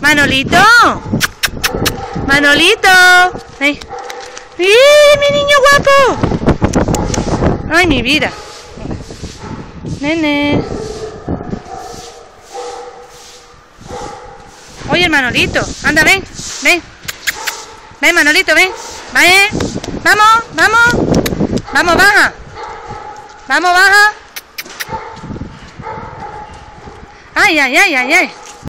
Manolito. Manolito. Ay. ¡Mi niño guapo! ¡Ay, mi vida! Nene. Oye, Manolito. Anda, ven. Ven. Ven, Manolito, ven. Ven. Vamos, vamos. Vamos, baja. Vamos, baja. Ay, ay, ay, ay, ay.